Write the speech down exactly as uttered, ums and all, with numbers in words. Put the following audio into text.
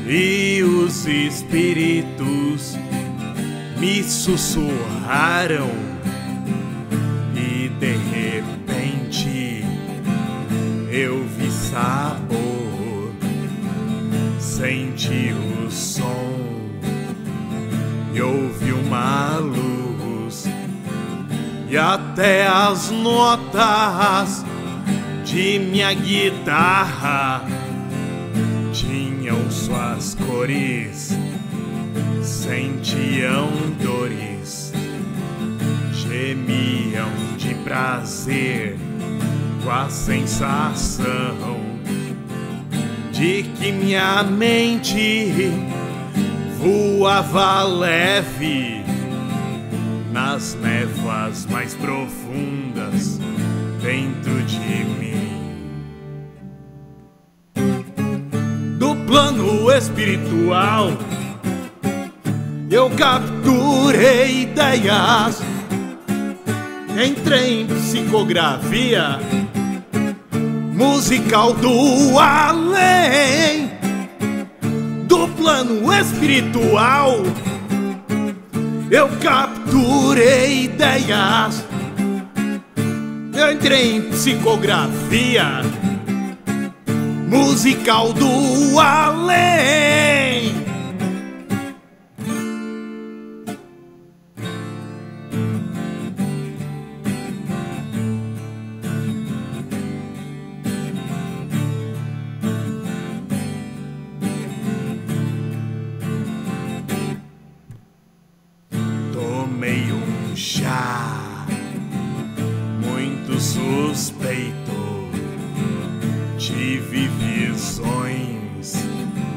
e os espíritos me sussurraram e de repente eu vi sabor, senti o som e ouvi uma luz, e até as notas de minha guitarra tinham suas cores, sentiam dores, gemiam de prazer com a sensação de que minha mente voava leve nas névoas mais profundas dentro de mim. Do plano espiritual eu capturei ideias, entrei em psicografia musical do além. Do plano espiritual eu capturei ideias, eu entrei em psicografia musical do além. Tomei um chá muito suspeito, tive visões